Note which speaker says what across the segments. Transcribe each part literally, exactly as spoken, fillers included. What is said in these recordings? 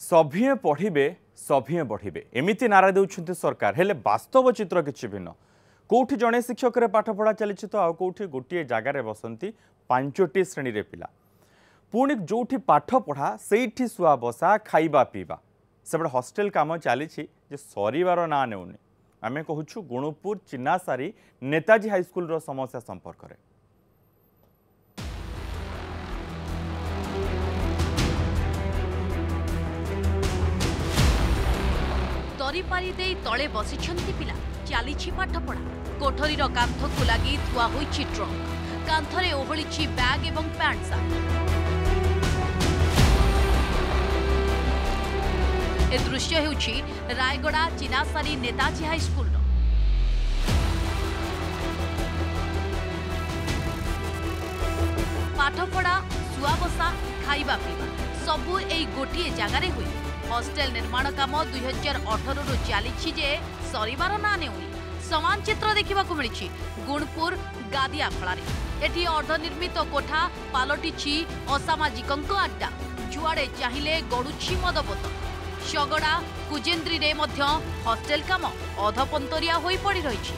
Speaker 1: सभिए पढ़िबे सभिए बढ़िबे एमिति नारा देउछन्ते सरकार हेले वास्तव चित्र किछि भिन्न। कोठी जणे शिक्षक रे पाठ पढ़ा चली तो आ कोठी गोटे जगार बसंती पांचटी श्रेणी रे पिला पुणी जोठी पाठ पढ़ा सेठी सुआ बसा खाइबा पीवा सेबडे हॉस्टेल काम चली जे सरीबार ना नेउनी। आमे कहूछु गुणुपुर चिनासारी नेताजी हाईस्कूल रो समस्या संपर्क रे।
Speaker 2: दरीपारी दे तले बसिछंती पिला चालीछि पाठ पढ़ा कोठरीर कांथ को लगी थुआ होइछि ट्रक कांथरे ओहଳିछि बैग एवं पैंट सार्ट। ए दृश्य हेउछि रायगड़ा चिनासारी नेताजी हाईस्कूल। पाठपढ़ा सुआ बसा खाइबा पीवा सबू एई गोटिए जगार हुए। हॉस्टेल निर्माण काम दुई हजार अठर रु चली जे सरीबार ना नेउनी। समान चित्र देखा मिली गुणपुर गादियाखलारे। एठी अर्धनिर्मित कोठा पालटिछि असामाजिक अड्डा। जुआड़े चाहिए गड़ुछि मद बोतल। शगड़ा कुजेन्द्री रे मध्य हॉस्टेल काम अधपंतरिया होई पड़ी रही।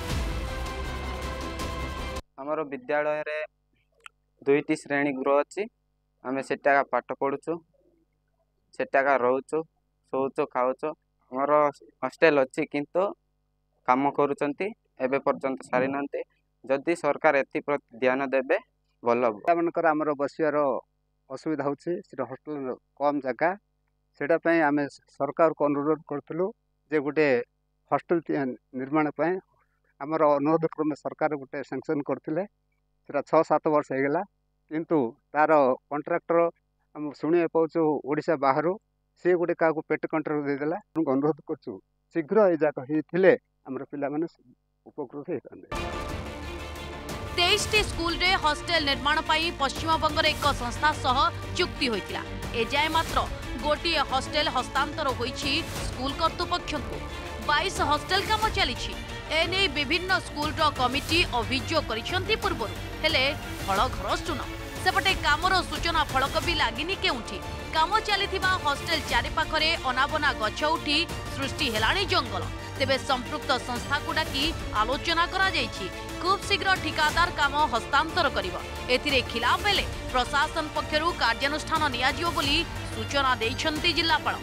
Speaker 3: हमर विद्यालय रे दुईटी श्रेणी गृह अच्छी आम सेटा पाठ पढ़ुचु सेटा रोचु शोचु खाऊचु। आमर हॉस्टेल अच्छी किंतु काम करुचंती एबे पर्यंत सारी नांते। जदि सरकार एथि प्रति ध्यान देबे भल
Speaker 4: मनकर आमर बसियार असुविधा होछि सेटा हॉस्टेल कम जगह सेटा पई आमे सरकार को अनुरोध करथलु जे गुटे हॉस्टेल निर्माण पई आमर अनुरोध क्रमे सरकार गुटे सैंक्शन करथिले सेटा छह सात वर्ष हे गेला किंतु तार कॉन्ट्रैक्टर हम सुनिए पाउछु ओडिशा बाहरु से गोटे क्या पेट कंट्रोल देदेला। अनुरोध करछु शीघ्र ए जाक हिथिले हमर पिला माने उपकृत हेतांदे।
Speaker 2: तेईस टी स्कूल रे हॉस्टेल निर्माण पाई पश्चिम बंगर एक संस्था सह चुक्ति होइतिला। ए जाय मात्र गोटिए हॉस्टेल हस्तांतर होइछि स्कूल कर्तृपक्षको। बाईस हॉस्टेल काम चलीछि। एने विभिन्न स्कूल रो कमिटी अभियोग करिसंती पूर्वरु हेले फल घर सुन सेपटे कामर सूचना फलक भी लागिनी केउठी। काम चलीथिबा हॉस्टेल चारि पाखरे अनाबना गछ उठी सृष्टि हेलाणी जंगल। तेबे संपृक्त संस्था को डाकी आलोचना करा जायछि। खूब शीघ्र ठिकादार काम हस्तांतर करिवो। एथिरे खिलाफ हेले प्रशासन पक्षरु कार्यानुष्ठान नियाजियो बोली सूचना दैछंती जिल्लापाल।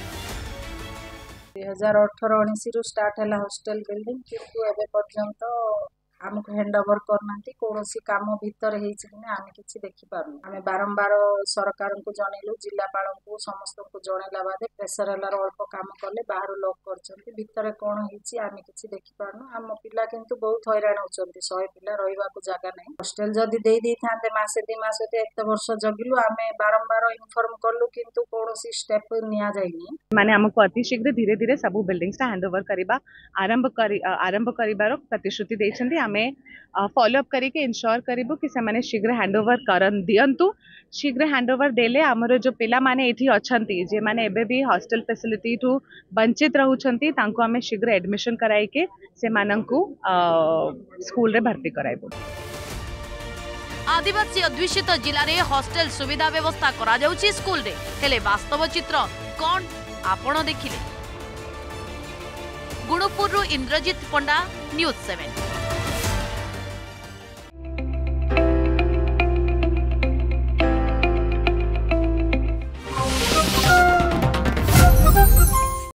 Speaker 5: दुई हजार अठर उन्नीस रु स्टार्ट है हॉस्टेल बिल्डिंग किंतु एबे पर्यंत आमको हैंड ओवर करना कौन काम भितर आम कि देखी पार्न। आम बारंबार सरकार को जनइलु जिलापाल को समस्त को जनइला बाद प्रेसर है अल्प काम कले बाहर लॉक कर भितर कौन आम कि देखी पार्न। आम पिला किंतु बहुत हैरान होती शहे पिला रहा जगह नहीं। हॉस्टेल जदि दे दे था मसे दी मस एत वर्ष जगिलु आम बारंबार इनफॉर्म कलु किंतु कौन स्टेप निया जाइनी।
Speaker 6: माने हमको अति शीघ्र धीरे धीरे सब बिल्डिंग्स हैंड ओवर करबा आरंभ कर आरंभ करिबार प्रतिश्रुति दैछन्ती। आमे फॉलोअप करके इंश्योर करिबो कि से माने शीघ्र हैंड ओवर करन दियंतु। शीघ्र हैंड ओवर देले हमर जो पिला माने एठी अछंती जे माने एबे भी हॉस्टेल फैसिलिटी टू वंचित रहउछंती तांको आमे शीघ्र एडमिशन कराई के से मानंकु स्कूल रे भर्ती कराइबो।
Speaker 2: आदिवासी अध्युषित जिले में हॉस्टेल सुविधा व्यवस्था करा जाउची स्कूल रे हेले वास्तव चित्र कोन आपण देखिले। Gunupur Indrajit Panda news seven.